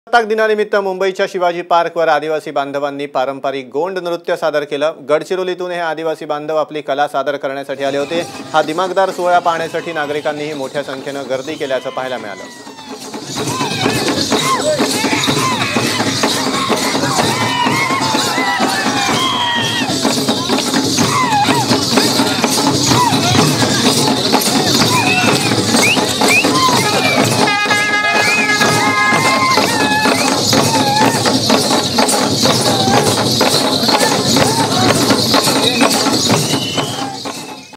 प्रजासत्ताक दिनानिमित्त मुंबईच्या शिवाजी पार्कवर आदिवासी बांधवांनी पारंपरिक गोंड नृत्य सादर केलं। गडचिरोलीतून हे आदिवासी बांधव आपली कला सादर करण्यासाठी आले होते। हा दिमागदार सोहळा पाहण्यासाठी नागरिकांनीही मोठ्या संख्येने गर्दी केल्याचं पाहायला मिळालं।